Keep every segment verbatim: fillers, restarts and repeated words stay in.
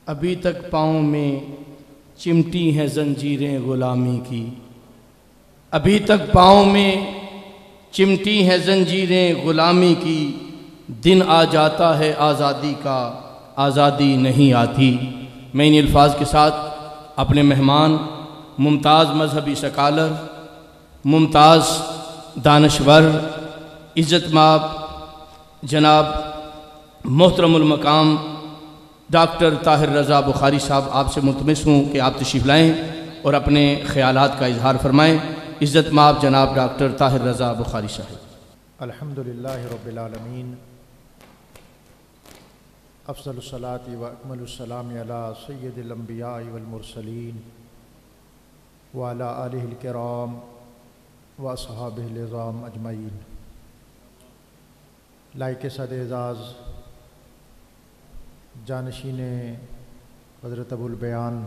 ابھی تک پاؤں میں چمٹی ہیں زنجیریں غلامی کی، ابھی تک پاؤں میں چمٹی ہیں زنجیریں غلامی کی، دن آ جاتا ہے آزادی کا، آزادی نہیں آتی۔ میں ان الفاظ کے ساتھ اپنے مہمان، ممتاز مذہبی سکالر، ممتاز دانشور، عزت مآب جناب محترم المقام ڈاکٹر طاہر رضا بخاری صاحب آپ سے ملتمس ہوں کہ آپ تشریف لائیں اور اپنے خیالات کا اظہار فرمائیں۔ عزت مآب جناب ڈاکٹر طاہر رضا بخاری صاحب۔ الحمدللہ رب العالمین، افضل الصلاۃ و اکمل السلام علی سید الانبیاء والمرسلین وعلی آلہ الکرام و اصحابہ العظام اجمعین۔ لائق صد اعزاز جانشین حضرت ابو البیان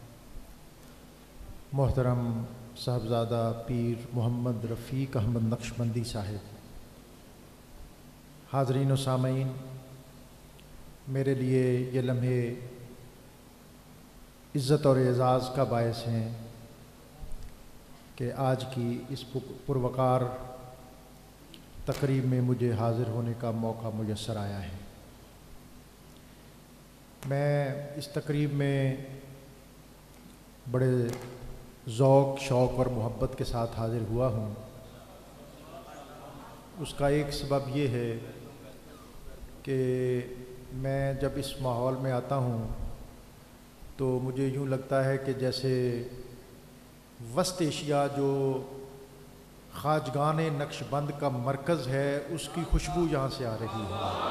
محترم صاحبزادہ پیر محمد رفیق احمد نقشبندی صاحب، حاضرین و سامعین، میرے لیے یہ لمحے عزت اور اعزاز کا باعث ہیں کہ آج کی اس پروقار تقریب میں مجھے حاضر ہونے کا موقع میسر آیا ہے۔ میں اس تقریب میں بڑے ذوق، شوق اور محبت کے ساتھ حاضر ہوا ہوں۔ اس کا ایک سبب یہ ہے کہ میں جب اس ماحول میں آتا ہوں تو مجھے یوں لگتا ہے کہ جیسے وسط ایشیا جو خواجگان نقش بند کا مرکز ہے، اس کی خوشبو یہاں سے آ رہی ہے۔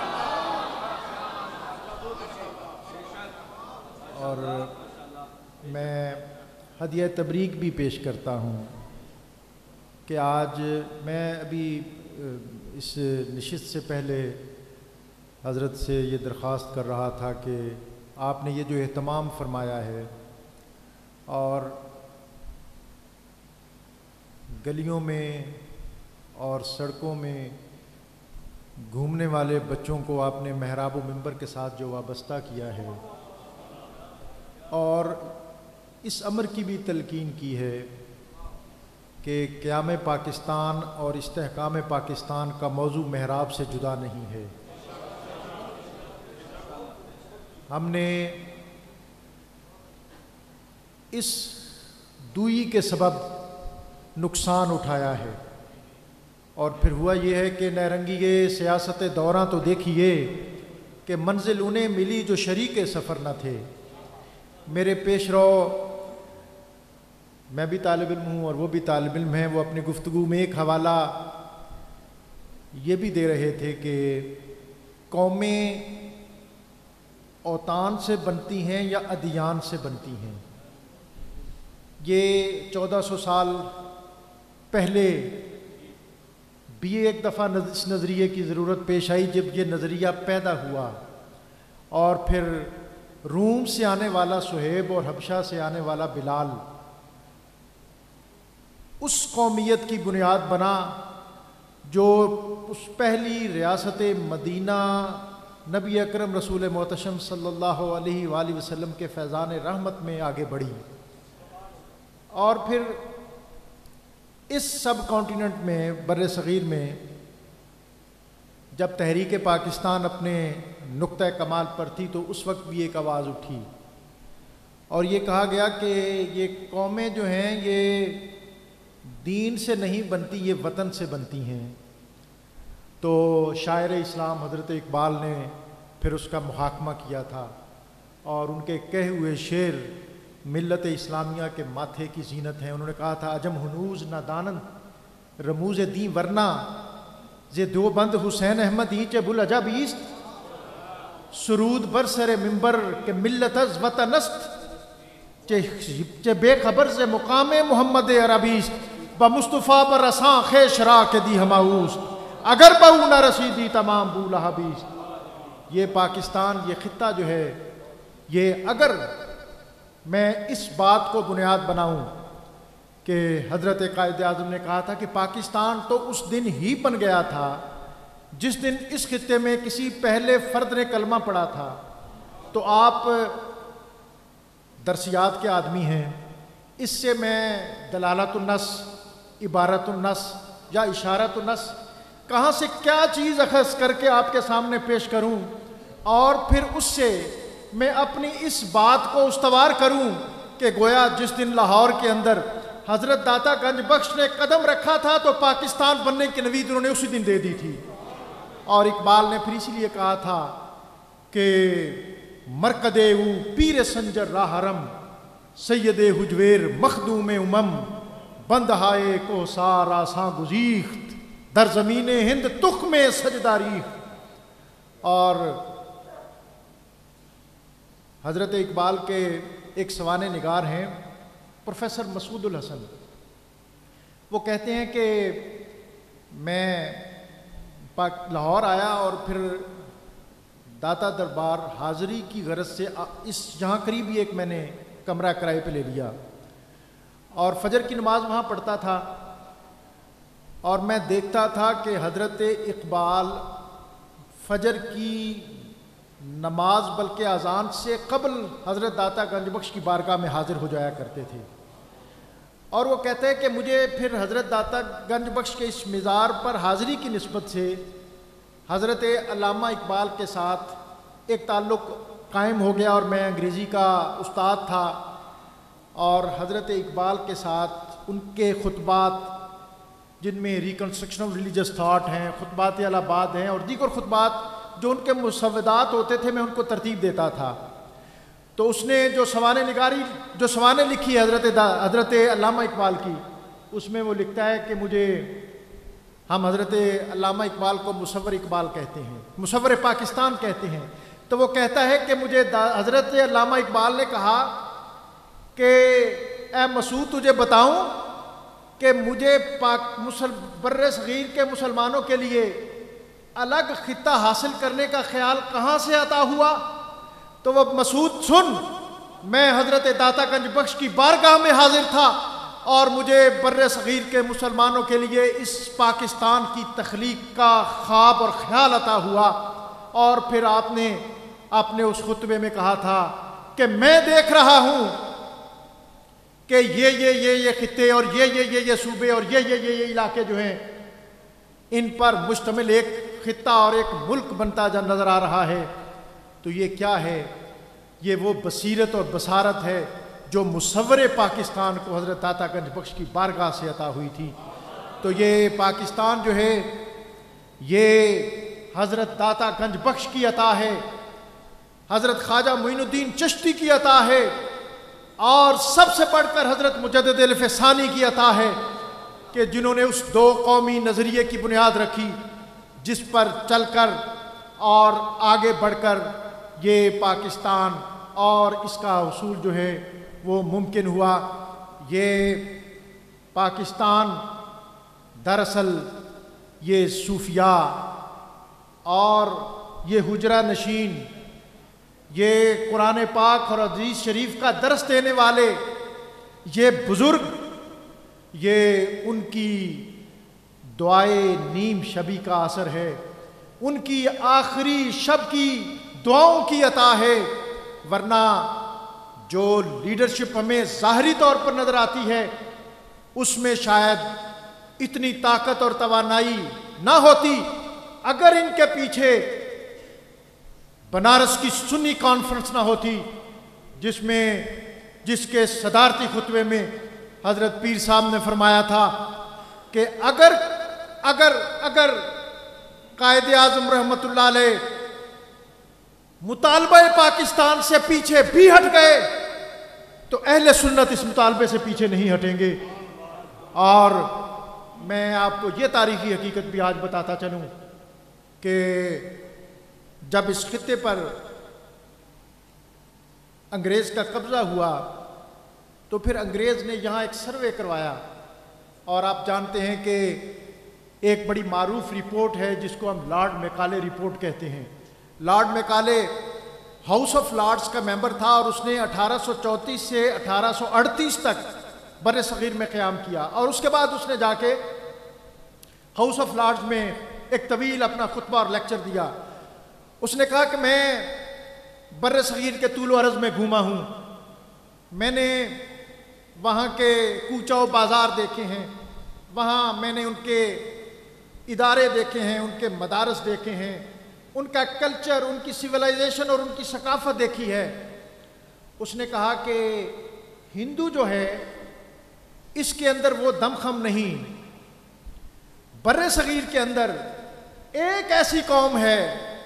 اور میں ہدیہ تبریک بھی پیش کرتا ہوں کہ آج میں ابھی اس نشست سے پہلے حضرت سے یہ درخواست کر رہا تھا کہ آپ نے یہ جو اہتمام فرمایا ہے اور گلیوں میں اور سڑکوں میں گھومنے والے بچوں کو آپ نے محراب و منبر کے ساتھ جو وابستہ کیا ہے اور اس امر کی بھی تلقین کی ہے کہ قیام پاکستان اور استحکام پاکستان کا موضوع محراب سے جدا نہیں ہے۔ ہم نے اس دوئی کے سبب نقصان اٹھایا ہے اور پھر ہوا یہ ہے کہ نیرنگی سیاست دوراں تو دیکھیے کہ منزل انہیں ملی جو شریک سفر نہ تھے۔ میرے پیش رو، میں بھی طالب علم ہوں اور وہ بھی طالب علم ہیں، وہ اپنی گفتگو میں ایک حوالہ یہ بھی دے رہے تھے کہ قومیں اوطان سے بنتی ہیں یا ادیان سے بنتی ہیں۔ یہ چودہ سو سال پہلے بھی ایک دفعہ اس نظریے کی ضرورت پیش آئی جب یہ نظریہ پیدا ہوا، اور پھر روم سے آنے والا سہیب اور حبشہ سے آنے والا بلال اس قومیت کی بنیاد بنا جو اس پہلی ریاست مدینہ نبی اکرم رسول محتشم صلی اللہ علیہ وآلہ وسلم کے فیضان رحمت میں آگے بڑھی، اور پھر اس سب کانٹیننٹ میں، بر صغیر میں، جب تحریک پاکستان اپنے نقطہ کمال پر تھی تو اس وقت بھی ایک آواز اٹھی اور یہ کہا گیا کہ یہ قومیں جو ہیں یہ دین سے نہیں بنتی، یہ وطن سے بنتی ہیں۔ تو شاعر اسلام حضرت اقبال نے پھر اس کا محاکمہ کیا تھا اور ان کے کہے ہوئے شعر ملت اسلامیہ کے ماتھے کی زینت ہیں۔ انہوں نے کہا تھا عجم ہنوز نہ دانند رموز دین ورنہ زے دو بند حسین احمد ہی چے بل عجب ایست سرود بر سر منبر کے ملت از وطن است چے بے خبر سے مقام محمد عربیست بمصطفیٰ پر رساں خیش را کے دی ہماؤست اگر بہو نہ رسیدی تمام بو لہبیست۔ یہ پاکستان، یہ خطہ جو ہے، یہ اگر میں اس بات کو بنیاد بناؤں کہ حضرت قائد اعظم نے کہا تھا کہ پاکستان تو اس دن ہی بن گیا تھا جس دن اس خطے میں کسی پہلے فرد نے کلمہ پڑھا تھا، تو آپ درسیات کے آدمی ہیں، اس سے میں دلالت النص، عبارت النص یا اشارت النص کہاں سے کیا چیز اخذ کر کے آپ کے سامنے پیش کروں، اور پھر اس سے میں اپنی اس بات کو استوار کروں کہ گویا جس دن لاہور کے اندر حضرت داتا گنج بخش نے قدم رکھا تھا تو پاکستان بننے کی نوید انہوں نے اسی دن دے دی تھی۔ اور اقبال نے پھر اسی لیے کہا تھا کہ مرکدے او پیر سنجر راہ حرم، سید حجویر مخدوم امم، بندہائے کو سار آساں گزیخت، در زمین ہند تخم سجداری۔ اور حضرت اقبال کے ایک سوانح نگار ہیں پروفیسر مسعود الحسن، وہ کہتے ہیں کہ میں لاہور آیا اور پھر داتا دربار حاضری کی غرض سے اس جہاں قریب ہی ایک میں نے کمرہ کرائے پہ لے لیا اور فجر کی نماز وہاں پڑھتا تھا، اور میں دیکھتا تھا کہ حضرت اقبال فجر کی نماز بلکہ اذان سے قبل حضرت داتا گنج بخش کی بارگاہ میں حاضر ہو جایا کرتے تھے۔ اور وہ کہتے ہیں کہ مجھے پھر حضرت داتا گنج بخش کے اس مزار پر حاضری کی نسبت سے حضرت علامہ اقبال کے ساتھ ایک تعلق قائم ہو گیا، اور میں انگریزی کا استاد تھا، اور حضرت اقبال کے ساتھ ان کے خطبات جن میں ریکنسٹرکشن آف ریلیجس تھاٹ ہیں، خطبات اہل آباد ہیں، اور دیگر خطبات جو ان کے مسودات ہوتے تھے میں ان کو ترتیب دیتا تھا۔ تو اس نے جو سوانح نگاری جو سوانح لکھی حضرت حضرت علامہ اقبال کی، اس میں وہ لکھتا ہے کہ مجھے ہم حضرت علامہ اقبال کو مصور اقبال کہتے ہیں، مصور پاکستان کہتے ہیں۔ تو وہ کہتا ہے کہ مجھے حضرت علامہ اقبال نے کہا کہ اے مسعود تجھے بتاؤں کہ مجھے پاک مسل بر صغیر کے مسلمانوں کے لیے الگ خطہ حاصل کرنے کا خیال کہاں سے عطا ہوا؟ تو وہ مسعود سن، میں حضرت داتا گنج بخش کی بارگاہ میں حاضر تھا اور مجھے بر صغیر کے مسلمانوں کے لیے اس پاکستان کی تخلیق کا خواب اور خیال عطا ہوا۔ اور پھر آپ نے آپ نے اس خطبے میں کہا تھا کہ میں دیکھ رہا ہوں کہ یہ یہ یہ یہ خطے اور یہ یہ یہ یہ صوبے اور یہ یہ یہ یہ علاقے جو ہیں ان پر مشتمل ایک خطہ اور ایک ملک بنتا جا نظر آ رہا ہے۔ تو یہ کیا ہے؟ یہ وہ بصیرت اور بصارت ہے جو مصور پاکستان کو حضرت داتا گنج بخش کی بارگاہ سے عطا ہوئی تھی۔ تو یہ پاکستان جو ہے یہ حضرت داتا گنج بخش کی عطا ہے، حضرت خواجہ معین الدین چشتی کی عطا ہے، اور سب سے بڑھ کر حضرت مجدد الف ثانی کی عطا ہے کہ جنہوں نے اس دو قومی نظریے کی بنیاد رکھی جس پر چل کر اور آگے بڑھ کر یہ پاکستان اور اس کا حصول جو ہے وہ ممکن ہوا۔ یہ پاکستان دراصل یہ صوفیاء اور یہ حجرہ نشین، یہ قرآن پاک اور حدیث شریف کا درس دینے والے یہ بزرگ، یہ ان کی دعائے نیم شبی کا اثر ہے، ان کی آخری شب کی دعاؤں کی عطا ہے۔ ورنہ جو لیڈرشپ ہمیں ظاہری طور پر نظر آتی ہے اس میں شاید اتنی طاقت اور توانائی نہ ہوتی اگر ان کے پیچھے بنارس کی سنی کانفرنس نہ ہوتی، جس میں جس کے صدارتی خطبے میں حضرت پیر صاحب نے فرمایا تھا کہ اگر اگر اگر قائد اعظم رحمۃ اللہ علیہ مطالبہ پاکستان سے پیچھے بھی ہٹ گئے تو اہل سنت اس مطالبے سے پیچھے نہیں ہٹیں گے۔ اور میں آپ کو یہ تاریخی حقیقت بھی آج بتاتا چلوں کہ جب اس خطے پر انگریز کا قبضہ ہوا تو پھر انگریز نے یہاں ایک سروے کروایا، اور آپ جانتے ہیں کہ ایک بڑی معروف رپورٹ ہے جس کو ہم لارڈ میکالے رپورٹ کہتے ہیں۔ Lord Macaulay House of Lords کا ممبر تھا اور اس نے اٹھارہ سو چونتیس سے اٹھارہ سو اڑتیس تک بر صغیر میں قیام کیا، اور اس کے بعد اس نے جا کے ہاؤس آف لارڈز میں ایک طویل اپنا خطبہ اور لیکچر دیا۔ اس نے کہا کہ میں بر صغیر کے طول و عرض میں گھوما ہوں، میں نے وہاں کے کوچہ و بازار دیکھے ہیں، وہاں میں نے ان کے ادارے دیکھے ہیں، ان کے مدارس دیکھے ہیں، ان کا کلچر، ان کی سویلائزیشن اور ان کی ثقافت دیکھی ہے۔ اس نے کہا کہ ہندو جو ہے اس کے اندر وہ دمخم نہیں، بر صغیر کے اندر ایک ایسی قوم ہے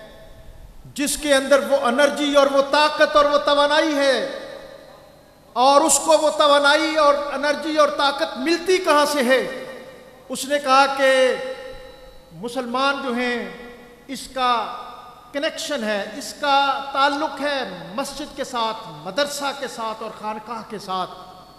جس کے اندر وہ انرجی اور وہ طاقت اور وہ توانائی ہے، اور اس کو وہ توانائی اور انرجی اور طاقت ملتی کہاں سے ہے؟ اس نے کہا کہ مسلمان جو ہیں اس کا کنیکشن ہے، اس کا تعلق ہے مسجد کے ساتھ، مدرسہ کے ساتھ اور خانقاہ کے ساتھ۔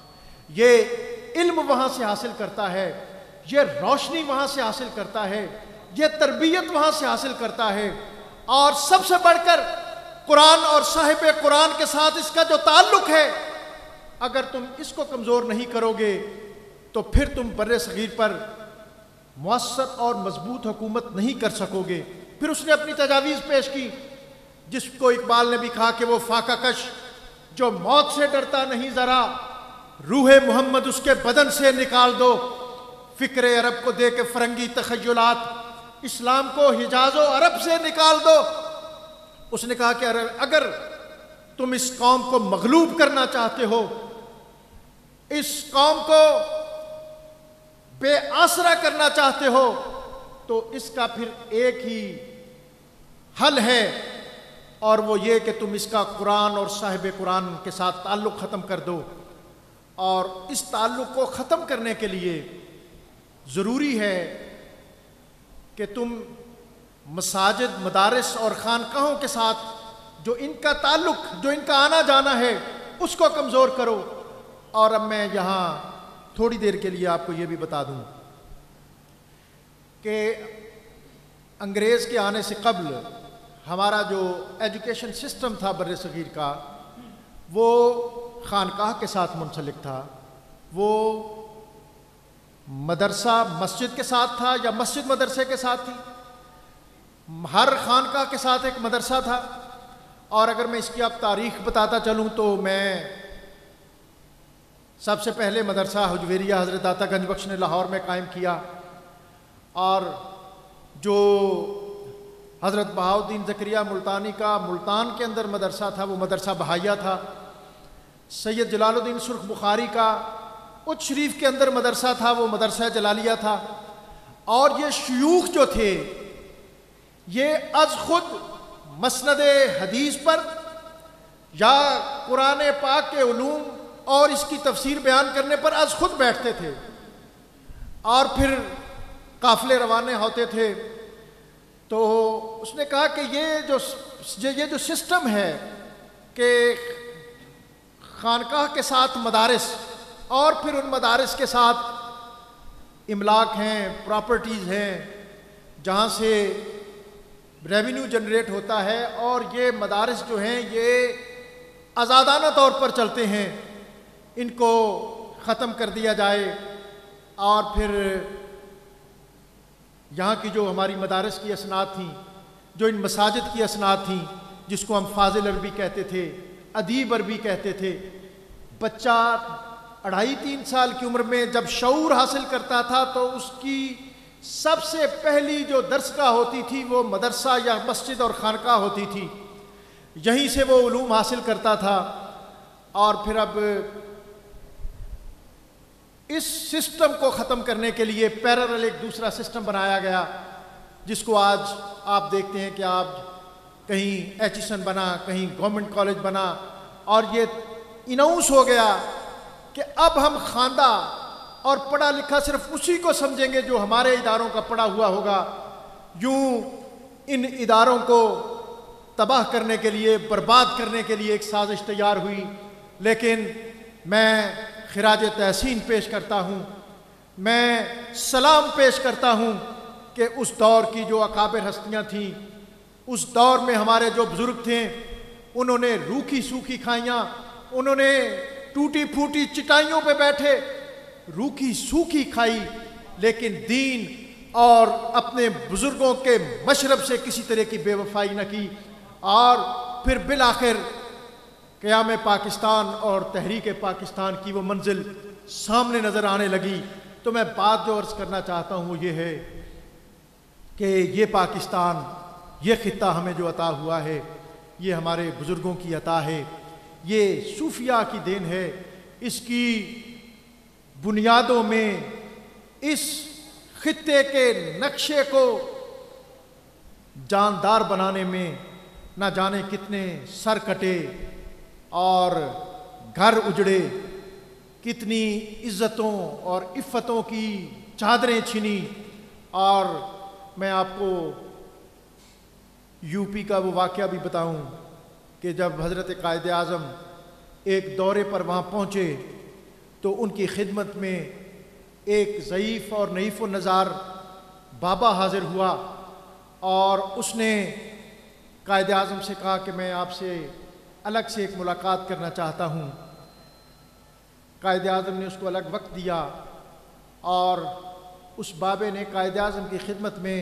یہ علم وہاں سے حاصل کرتا ہے، یہ روشنی وہاں سے حاصل کرتا ہے، یہ تربیت وہاں سے حاصل کرتا ہے، اور سب سے بڑھ کر قرآن اور صاحب قرآن کے ساتھ اس کا جو تعلق ہے، اگر تم اس کو کمزور نہیں کرو گے تو پھر تم بر صغیر پر مؤثر اور مضبوط حکومت نہیں کر سکو گے۔ پھر اس نے اپنی تجاویز پیش کی، جس کو اقبال نے بھی کہا کہ وہ فاقہ کش جو موت سے ڈرتا نہیں ذرا، روح محمد اس کے بدن سے نکال دو، فکر عرب کو دے کے فرنگی تخیلات، اسلام کو حجاز و عرب سے نکال دو۔ اس نے کہا کہ اگر تم اس قوم کو مغلوب کرنا چاہتے ہو، اس قوم کو بے آسرا کرنا چاہتے ہو، تو اس کا پھر ایک ہی حل ہے، اور وہ یہ کہ تم اس کا قرآن اور صاحب قرآن کے ساتھ تعلق ختم کر دو۔ اور اس تعلق کو ختم کرنے کے لیے ضروری ہے کہ تم مساجد، مدارس اور خانقاہوں کے ساتھ جو ان کا تعلق، جو ان کا آنا جانا ہے، اس کو کمزور کرو۔ اور اب میں یہاں تھوڑی دیر کے لیے آپ کو یہ بھی بتا دوں کہ انگریز کے آنے سے قبل ہمارا جو ایجوکیشن سسٹم تھا بر صغیر کا، وہ خانقاہ کے ساتھ منسلک تھا، وہ مدرسہ مسجد کے ساتھ تھا یا مسجد مدرسے کے ساتھ تھی، ہر خانقاہ کے ساتھ ایک مدرسہ تھا۔ اور اگر میں اس کی اب تاریخ بتاتا چلوں تو میں سب سے پہلے مدرسہ حجویریہ حضرت داتا گنج بخش نے لاہور میں قائم کیا، اور جو حضرت بہاؤالدین زکریہ ملتانی کا ملتان کے اندر مدرسہ تھا وہ مدرسہ بہائیہ تھا، سید جلال الدین سرخ بخاری کا اچ شریف کے اندر مدرسہ تھا وہ مدرسہ جلالیہ تھا۔ اور یہ شیوخ جو تھے یہ از خود مسند حدیث پر یا قرآن پاک کے علوم اور اس کی تفسیر بیان کرنے پر از خود بیٹھتے تھے، اور پھر قافلے روانے ہوتے تھے۔ تو اس نے کہا کہ یہ جو یہ جو سسٹم ہے کہ خانقاہ کے ساتھ مدارس اور پھر ان مدارس کے ساتھ املاک ہیں، پراپرٹیز ہیں، جہاں سے ریونیو جنریٹ ہوتا ہے، اور یہ مدارس جو ہیں یہ آزادانہ طور پر چلتے ہیں، ان کو ختم کر دیا جائے۔ اور پھر یہاں کی جو ہماری مدارس کی اسناد تھیں، جو ان مساجد کی اسناد تھیں، جس کو ہم فاضل عربی کہتے تھے، ادیب عربی کہتے تھے، بچہ اڑھائی تین سال کی عمر میں جب شعور حاصل کرتا تھا تو اس کی سب سے پہلی جو درسگاہ ہوتی تھی وہ مدرسہ یا مسجد اور خانقاہ ہوتی تھی، یہیں سے وہ علوم حاصل کرتا تھا۔ اور پھر اب اس سسٹم کو ختم کرنے کے لیے پیرالل ایک دوسرا سسٹم بنایا گیا، جس کو آج آپ دیکھتے ہیں کہ آپ کہیں ایچیسن بنا، کہیں گورنمنٹ کالج بنا، اور یہ اناؤنس ہو گیا کہ اب ہم خواندہ اور پڑھا لکھا صرف اسی کو سمجھیں گے جو ہمارے اداروں کا پڑھا ہوا ہوگا۔ یوں ان اداروں کو تباہ کرنے کے لیے، برباد کرنے کے لیے ایک سازش تیار ہوئی۔ لیکن میں خراج تحسین پیش کرتا ہوں، میں سلام پیش کرتا ہوں کہ اس دور کی جو اکابر ہستیاں تھیں، اس دور میں ہمارے جو بزرگ تھے، انہوں نے روکھی سوکھی کھائیاں، انہوں نے ٹوٹی پھوٹی چٹائیوں پہ بیٹھے روکھی سوکھی کھائی، لیکن دین اور اپنے بزرگوں کے مشرب سے کسی طرح کی بے وفائی نہ کی۔ اور پھر بالآخر قیام پاکستان اور تحریک پاکستان کی وہ منزل سامنے نظر آنے لگی، تو میں بات جو عرض کرنا چاہتا ہوں وہ یہ ہے کہ یہ پاکستان، یہ خطہ ہمیں جو عطا ہوا ہے، یہ ہمارے بزرگوں کی عطا ہے، یہ صوفیاء کی دین ہے۔ اس کی بنیادوں میں اس خطے کے نقشے کو جاندار بنانے میں نہ جانے کتنے سر کٹے اور گھر اجڑے، کتنی عزتوں اور عفتوں کی چادریں چھنی۔ اور میں آپ کو یو پی کا وہ واقعہ بھی بتاؤں کہ جب حضرت قائد اعظم ایک دورے پر وہاں پہنچے تو ان کی خدمت میں ایک ضعیف اور نحیف النظار بابا حاضر ہوا، اور اس نے قائد اعظم سے کہا کہ میں آپ سے الگ سے ایک ملاقات کرنا چاہتا ہوں۔ قائد اعظم نے اس کو الگ وقت دیا، اور اس بابے نے قائد اعظم کی خدمت میں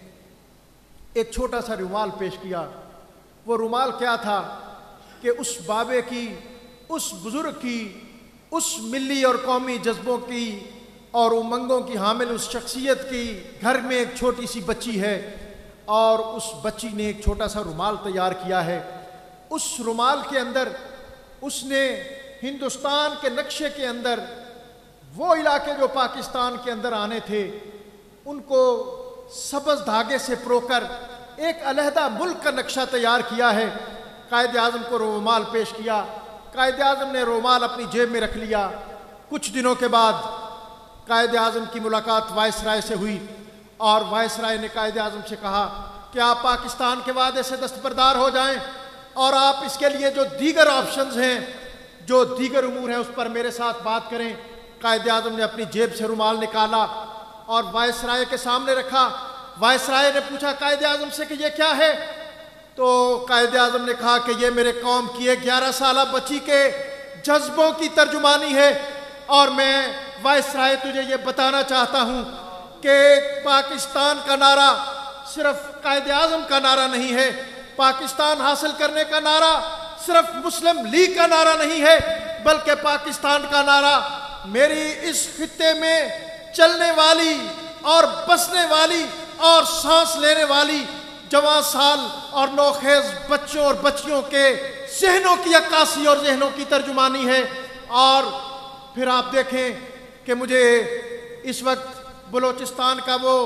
ایک چھوٹا سا رومال پیش کیا۔ وہ رومال کیا تھا کہ اس بابے کی، اس بزرگ کی، اس ملی اور قومی جذبوں کی اور امنگوں کی حامل اس شخصیت کی گھر میں ایک چھوٹی سی بچی ہے، اور اس بچی نے ایک چھوٹا سا رومال تیار کیا ہے۔ اس رومال کے اندر اس نے ہندوستان کے نقشے کے اندر وہ علاقے جو پاکستان کے اندر آنے تھے ان کو سبز دھاگے سے پرو کر ایک علیحدہ ملک کا نقشہ تیار کیا ہے۔ قائد اعظم کو رومال پیش کیا، قائد اعظم نے رومال اپنی جیب میں رکھ لیا۔ کچھ دنوں کے بعد قائد اعظم کی ملاقات وائس رائے سے ہوئی، اور وائس رائے نے قائد اعظم سے کہا کہ آپ پاکستان کے وعدے سے دستبردار ہو جائیں، اور آپ اس کے لیے جو دیگر آپشنز ہیں، جو دیگر امور ہیں، اس پر میرے ساتھ بات کریں۔ قائد اعظم نے اپنی جیب سے رومال نکالا اور وائس رائے کے سامنے رکھا۔ وائس رائے نے پوچھا قائد اعظم سے کہ یہ کیا ہے؟ تو قائد اعظم نے کہا کہ یہ میرے قوم کی ایک گیارہ سالہ بچی کے جذبوں کی ترجمانی ہے، اور میں وائس رائے تجھے یہ بتانا چاہتا ہوں کہ پاکستان کا نعرہ صرف قائد اعظم کا نعرہ نہیں ہے، پاکستان حاصل کرنے کا نعرہ صرف مسلم لیگ کا نعرہ نہیں ہے، بلکہ پاکستان کا نعرہ میری اس خطے میں چلنے والی اور بسنے والی اور سانس لینے والی جوان سال اور نوخیز بچوں اور بچیوں کے ذہنوں کی عکاسی اور ذہنوں کی ترجمانی ہے۔ اور پھر آپ دیکھیں کہ مجھے اس وقت بلوچستان کا وہ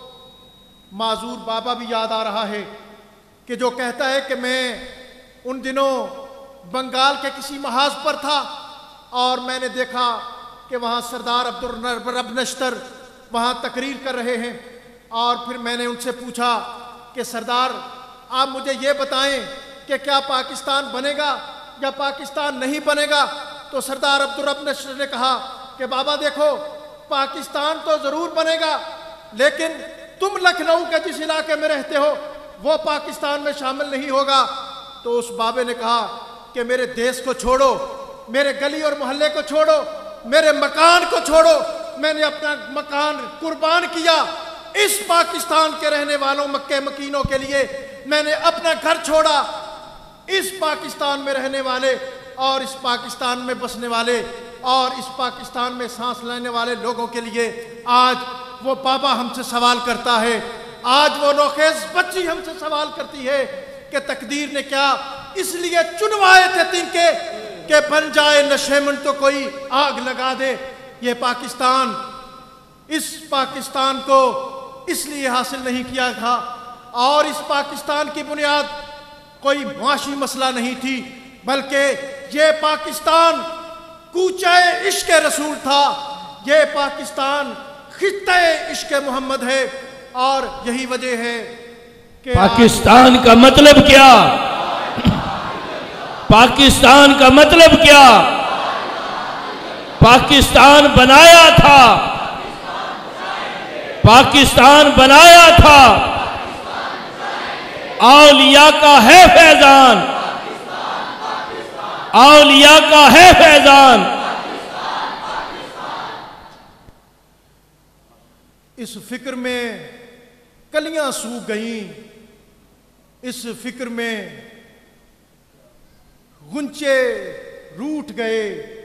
معذور بابا بھی یاد آ رہا ہے کہ جو کہتا ہے کہ میں ان دنوں بنگال کے کسی محاذ پر تھا، اور میں نے دیکھا کہ وہاں سردار عبدالرب نشتر وہاں تقریر کر رہے ہیں، اور پھر میں نے ان سے پوچھا کہ سردار آپ مجھے یہ بتائیں کہ کیا پاکستان بنے گا یا پاکستان نہیں بنے گا؟ تو سردار عبدالرب نشتر نے کہا کہ بابا دیکھو، پاکستان تو ضرور بنے گا، لیکن تم لکھنؤ کے جس علاقے میں رہتے ہو وہ پاکستان میں شامل نہیں ہوگا۔ تو اس بابے نے کہا کہ میرے دیس کو چھوڑو، میرے گلی اور محلے کو چھوڑو، میرے مکان کو چھوڑو، میں نے اپنا مکان قربان کیا اس پاکستان کے رہنے والوں مکہ مکینوں کے لیے، میں نے اپنا گھر چھوڑا اس پاکستان میں رہنے والے اور اس پاکستان میں بسنے والے اور اس پاکستان میں سانس لینے والے لوگوں کے لیے۔ آج وہ بابا ہم سے سوال کرتا ہے، آج وہ نوخیز بچی ہم سے سوال کرتی ہے کہ تقدیر نے کیا اس لیے چنوائے تھے تنکے کہ بن جائے نشیمن تو کوئی آگ لگا دے۔ یہ پاکستان، اس پاکستان کو اس لیے حاصل نہیں کیا تھا، اور اس پاکستان کی بنیاد کوئی معاشی مسئلہ نہیں تھی، بلکہ یہ پاکستان کوچہ عشق رسول تھا، یہ پاکستان خطہ عشق محمد ہے۔ اور یہی وجہ ہے کہ پاکستان کا مطلب کیا؟ پاکستان کا مطلب کیا؟ پاکستان بنایا تھا، پاکستان بنایا تھا، اولیاء کا ہے فیضان، اولیاء کا ہے فیضان۔ اس فکر میں کلیاں سوکھ گئیں، اس فکر میں गुंचे रूठ गए,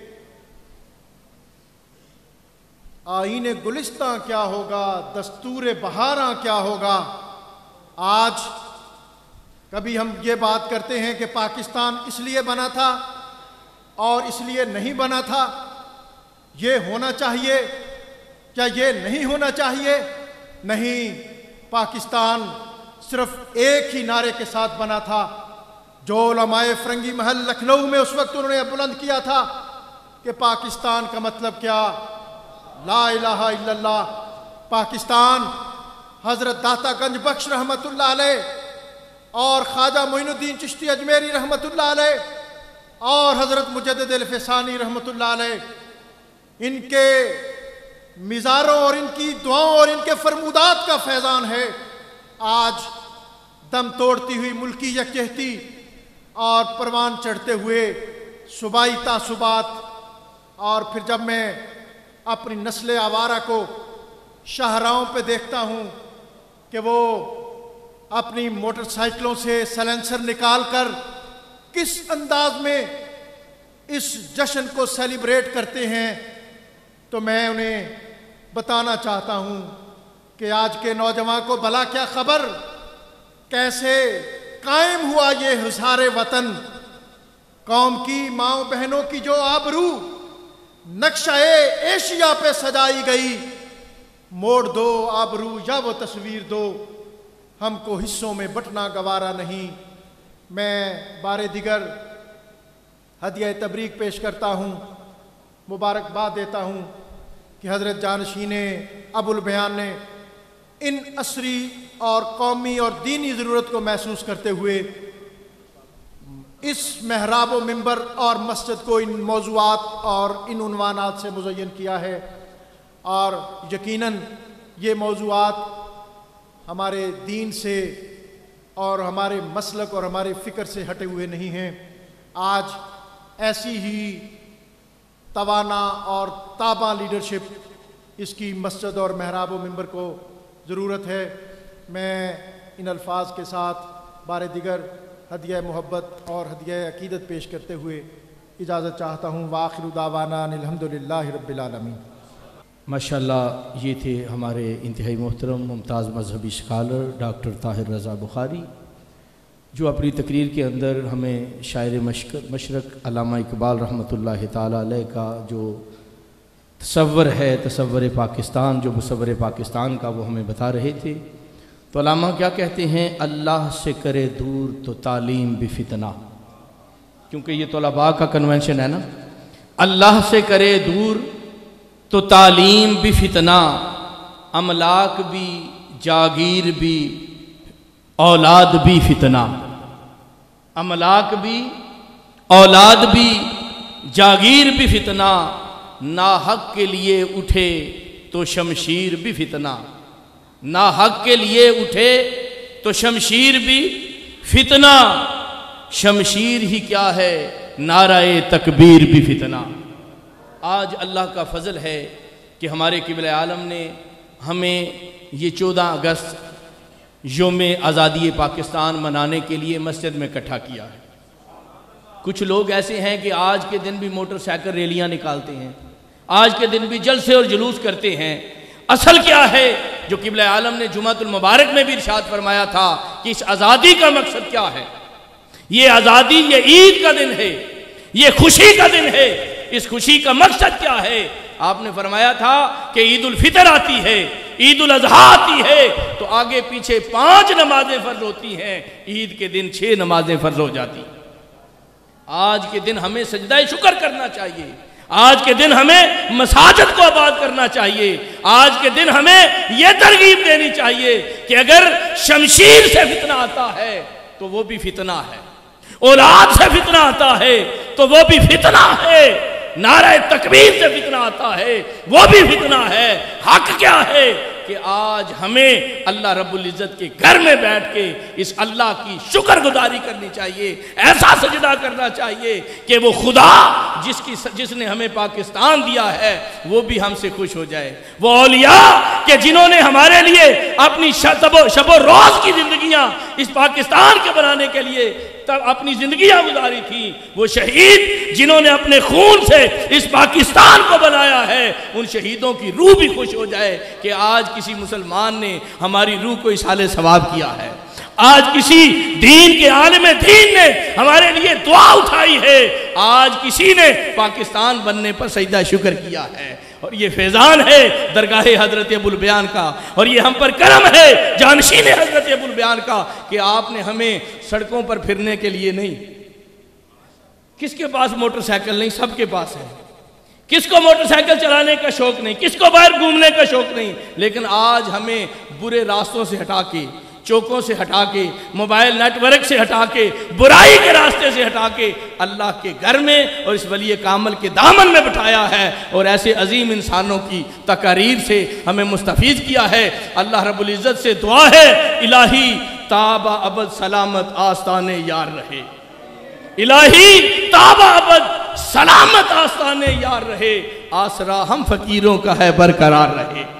आईने गुलिस्तां क्या होगा, दस्तूर बहारां क्या होगा। आज कभी हम ये बात करते हैं कि पाकिस्तान इसलिए बना था और इसलिए नहीं बना था, ये होना चाहिए, क्या ये नहीं होना चाहिए? नहीं, पाकिस्तान सिर्फ एक ही नारे के साथ बना था जो उलमाए फरंगी महल लखनऊ में उस वक्त उन्होंने बुलंद किया था कि पाकिस्तान का मतलब क्या, ला इलाहा इल्लल्लाह। पाकिस्तान हजरत दाता गंज बख्श रहमतुल्लाह अलैह और ख्वाजा मोइनुद्दीन चिश्ती अजमेरी रहमतुल्लाह अलैह और हजरत मुजद्दिद अल-फ़सानी रहमतुल्लाह अलैह, इनके मिज़ारों और इनकी दुआओं और इनके फरमूदात का फैज़ान है। आज दम तोड़ती हुई मुल्की यकजहती और परवान चढ़ते हुए सूबाई तासुबात, और फिर जब मैं अपनी नस्ल आवारा को शाहराहों पे देखता हूँ कि वो अपनी मोटरसाइकिलों से सलेंसर निकाल कर किस अंदाज में इस जश्न को सेलिब्रेट करते हैं, तो मैं उन्हें बताना चाहता हूँ कि आज के नौजवान को भला क्या खबर, कैसे कायम हुआ ये हुसारे वतन, कौम की माओ बहनों की जो आबरू नक्शाए एशिया पे सजाई गई। मोड़ दो आबरू या वो तस्वीर दो, हमको हिस्सों में बंटना गवारा नहीं। मैं बारे दिगर हदिया तबरीक पेश करता हूँ, मुबारकबाद देता हूँ कि हज़रत जानशीन अबुल बयान ने इन असरी और कौमी और दीनी ज़रूरत को महसूस करते हुए इस महराब व मिंबर और मस्जिद को इन मौज़ूआत और इन उन्वानात से मुज़य्यन किया है, और यकीनन ये मौज़ूआत हमारे दीन से और हमारे मसलक और हमारे फ़िक्र से हटे हुए नहीं हैं। आज ऐसी ही तवाना और ताबा लीडरशिप इसकी मस्जिद और महराब व मिंबर को ज़रूरत है। मैं इन अल्फाज के साथ बारे दिगर हदिया मोहब्बत और हदिया अकीदत पेश करते हुए इजाज़त चाहता हूँ। वाखिरु दावाना अनिल हम्दुलिल्लाहि रब्बिल आलमीन। माशाअल्लाह, ये थे हमारे इंतहाई मोहतरम मुमताज़ मजहबी स्कॉलर डॉक्टर ताहिर रज़ा बुखारी, जो अपनी तकरीर के अंदर हमें शायर मशरक़ अल्लामा इकबाल रहमतुल्लाहि ताला अलैह का जो तसव्वुर है, तसव्वुर पाकिस्तान, जो मुसव्वुर पाकिस्तान का, वो हमें बता रहे थे। तो अल्लामा क्या कहते हैं, अल्लाह से करे दूर तो तालीम भी फितना, क्योंकि ये तलबा का कन्वेंशन है ना, अल्लाह से करे दूर तो तालीम भी फितना, अमलाक भी जागीर भी औलाद भी फितना, अमलाक भी औलाद भी जागीर भी फितना, ना हक के लिए उठे तो शमशीर भी फितना, ना हक के लिए उठे तो शमशीर भी फितना, शमशीर ही क्या है नाराए तकबीर भी फितना। आज अल्लाह का फजल है कि हमारे क़िबला आलम ने हमें ये चौदह अगस्त योम आज़ादी पाकिस्तान मनाने के लिए मस्जिद में इकट्ठा किया है। कुछ लोग ऐसे हैं कि आज के दिन भी मोटरसाइकिल रैलियां निकालते हैं, आज के दिन भी जलसे और जुलूस करते हैं। असल क्या है जो क़िबला आलम ने जुमातुल मुबारक में भी इरशाद फरमाया था कि इस आज़ादी का मकसद क्या है। ये आज़ादी, ये ईद का दिन है, ये खुशी का दिन है। इस खुशी का मकसद क्या है? आपने फरमाया था कि ईद उल फितर आती है, ईद उल अज़हा आती है, तो आगे पीछे पांच नमाजें फर्ज होती हैं, ईद के दिन छह नमाजें फर्ज हो जाती। आज के दिन हमें सजदा शुक्र करना चाहिए, आज के दिन हमें मसाजिद को आबाद करना चाहिए, आज के दिन हमें यह तरगीब देनी चाहिए कि अगर शमशीर से फितना आता है तो वो भी फितना है, औलाद से फितना आता है तो वो भी फितना है, नारे तकबीर से फितना आता है वो भी फितना है। हक क्या है कि आज हमें अल्लाह रब्बुल इज़्ज़त के घर में बैठ के इस अल्लाह की शुक्रगुजारी करनी चाहिए, ऐसा सजदा करना चाहिए कि वो खुदा جس کی جس نے ہمیں پاکستان دیا ہے وہ بھی ہم سے خوش ہو جائے۔ وہ اولیاء کہ جنہوں نے ہمارے لیے اپنی شب و روز کی زندگیاں اس پاکستان کے بنانے کے لیے تب اپنی زندگیاں گزاری تھیں، وہ شہید جنہوں نے اپنے خون سے اس پاکستان کو بنایا ہے، ان شہیدوں کی روح بھی خوش ہو جائے کہ آج کسی مسلمان نے ہماری روح کو اصحال ثواب کیا ہے، آج کسی دین کے عالم دین نے ہمارے لیے دعا اٹھائی ہے، آج کسی نے پاکستان بننے پر سجدہ شکر کیا ہے۔ اور یہ فیضان ہے درگاہ حضرت ابوالبیان کا، اور یہ ہم پر کرم ہے جانشین حضرت ابوالبیان کا کہ آپ نے ہمیں سڑکوں پر پھرنے کے لیے نہیں، کس کے پاس موٹر سائیکل نہیں، سب کے پاس ہے، کس کو موٹر سائیکل چلانے کا شوق نہیں، کس کو باہر گھومنے کا شوق نہیں، لیکن آج ہمیں برے راستوں سے ہٹا کے، چوکوں سے ہٹا کے، موبائل نیٹ ورک سے ہٹا کے، برائی کے راستے سے ہٹا کے اللہ کے گھر میں اور اس ولی کامل کے دامن میں بٹھایا ہے، اور ایسے عظیم انسانوں کی تقاریر سے ہمیں مستفید کیا ہے۔ اللہ رب العزت سے دعا ہے الہی تابہ ابد سلامت آستان یار رہے، الہی تابہ ابد سلامت آستان یار رہے، آسرا ہم فقیروں کا ہے برقرار رہے۔